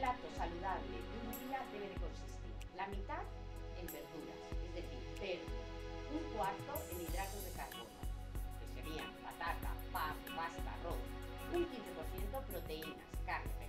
plato saludable de un día debe de consistir la mitad en verduras, es decir, verde, un cuarto en hidratos de carbono, que serían patata, pasta, arroz, un 15% proteínas, carne,